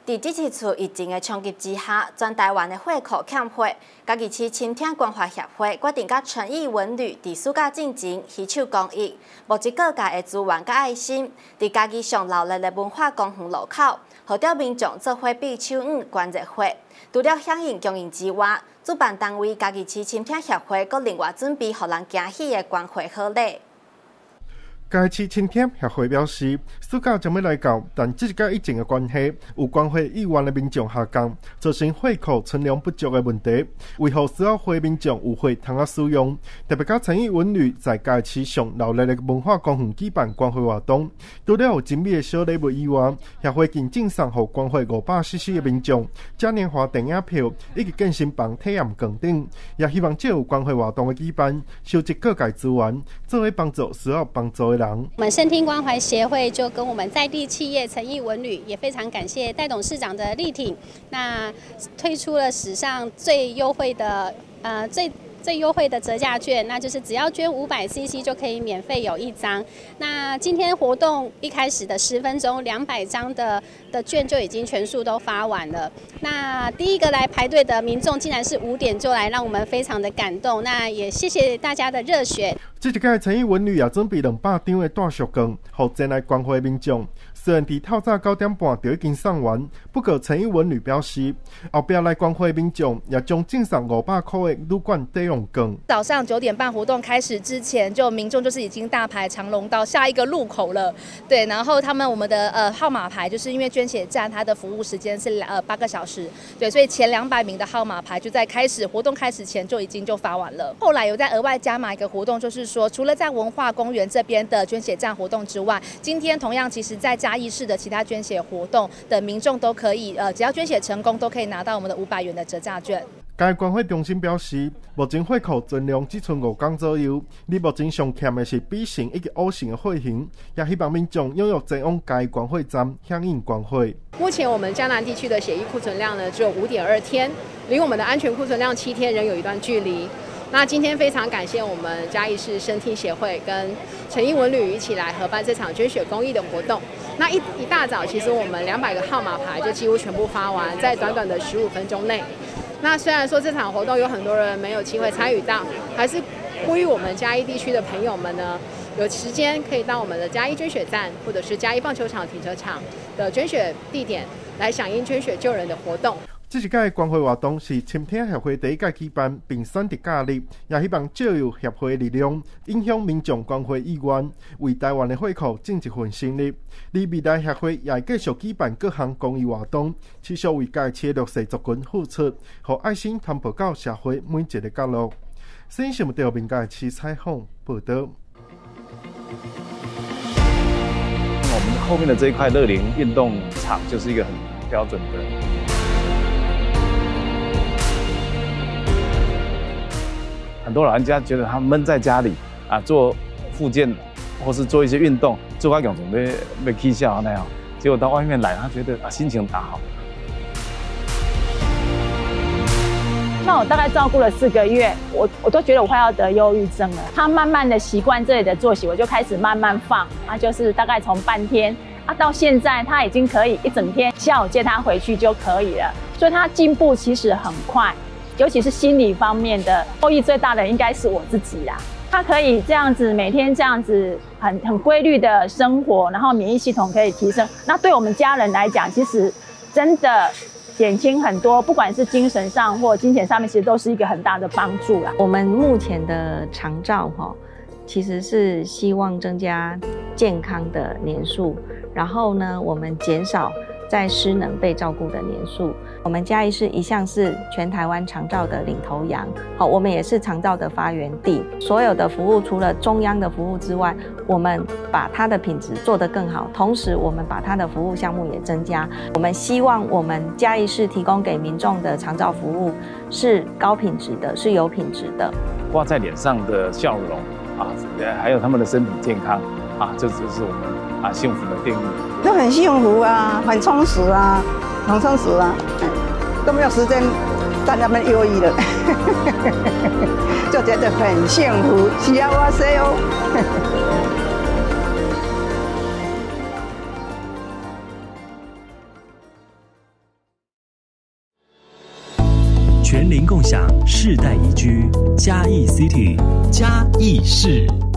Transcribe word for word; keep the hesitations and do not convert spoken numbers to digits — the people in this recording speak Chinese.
在这次次疫情的冲击之下，全台湾的会考欠会，嘉义市青天关怀协会决定甲诚意文旅伫暑假进前携手公益，募集各界的资源甲爱心，伫嘉义上闹热的文化公园路口，号召民众做伙比手舞观热会。除了响应供应之外，主办单位嘉义市青天协会阁另外准备，互人惊喜的关怀好礼。 嘉义市青天协会表示，暑假将要来到，但这是甲疫情的关系，有关会意愿的民众下降，造成会库存量不足的问题。为何需要会民众有会通啊使用？特别甲诚意文旅在嘉义市上闹热的文化公园举办关怀活动，除了有精美的小礼物以外，协会更赠送予关怀五百 C C 的民众嘉年华电影票以及健身房体验券等，也希望借有关怀活动的举办，收集各界资源，作为帮助需要帮助的。 我们圣听关怀协会就跟我们在地企业诚意文旅也非常感谢戴董事长的力挺，那推出了史上最优惠的呃最。最优惠的折价券，那就是只要捐五百 C C 就可以免费有一张。那今天活动一开始的十分钟，两百张的的券就已经全数都发完了。那第一个来排队的民众竟然是五点就来，让我们非常的感动。那也谢谢大家的热血。 这一届诚意文旅也准备两百张的大寿券，予前来关怀民众。虽然伫透早九点半就已经送完，不过诚意文旅表示，后壁来关怀民众也将赠送五百块的旅馆抵用券。 早上九点半活动开始之前，就民众就是已经大排长龙到下一个路口了。对，然后他们我们的呃号码牌，就是因为捐血站它的服务时间是呃八个小时，对，所以前两百名的号码牌就在开始活动开始前就已经就发完了。后来有在额外加码一个活动，就是说除了在文化公园这边的捐血站活动之外，今天同样其实在嘉义市的其他捐血活动的民众都可以，呃，只要捐血成功，都可以拿到我们的五百元的折价券。 嘉义关怀中心表示，目前会库存量只剩五天左右，你目前上欠的是 B 型以及 O 型的会型，也希望民众踊跃前往嘉义关怀站响应关怀。 目前我们嘉南地区的血液库存量呢，只有五点二天，离我们的安全库存量七天仍有一段距离。那今天非常感谢我们嘉义市圣听协会跟诚意文旅一起来合办这场捐血公益的活动。那一一大早，其实我们两百个号码牌就几乎全部发完，在短短的十五分钟内。那虽然说这场活动有很多人没有机会参与到，还是呼吁我们嘉义地区的朋友们呢，有时间可以到我们的嘉义捐血站或者是嘉义棒球场停车场的捐血地点来响应捐血救人的活动。 这一届的关怀活动是青天协会第一届举办，并选择假日，也希望借由协会的力量，影响民众关怀意愿，为台湾的会库尽一份心力。而未来协会也会继续举办各项公益活动，持续为嘉义市的弱势族群付出，和爱心传播到社会每一个角落。新新闻调评嘉义市采访报道。 我们后面的这一块乐龄运动场就是一个很标准的。很多老人家觉得他闷在家里啊，做复健或是做一些运动，做到用准备被气笑那样，结果到外面来，他觉得啊心情大好。 那我大概照顾了四个月，我我都觉得我快要得忧郁症了。他慢慢的习惯这里的作息，我就开始慢慢放，啊，就是大概从半天啊到现在，他已经可以一整天，下午接他回去就可以了，所以他进步其实很快。尤其是心理方面的受益最大的应该是我自己啦。他可以这样子每天这样子很很规律的生活，然后免疫系统可以提升。那对我们家人来讲，其实真的减轻很多，不管是精神上或金钱上面，其实都是一个很大的帮助啦。 我们目前的长照哈，其实是希望增加健康的年数，然后呢，我们减少在失能被照顾的年数。我们嘉义市一向是全台湾长照的领头羊，好，我们也是长照的发源地。所有的服务除了中央的服务之外，我们把它的品质做得更好，同时我们把它的服务项目也增加。我们希望我们嘉义市提供给民众的长照服务是高品质的，是有品质的。 挂在脸上的笑容啊，还有他们的身体健康啊，这就是我们啊幸福的定义。 都很幸福啊，很充实啊，很充实啊，都没有时间在那边忧郁了，就觉得很幸福，幸せ哦。 全龄共享，世代宜居，嘉义 City 嘉义市。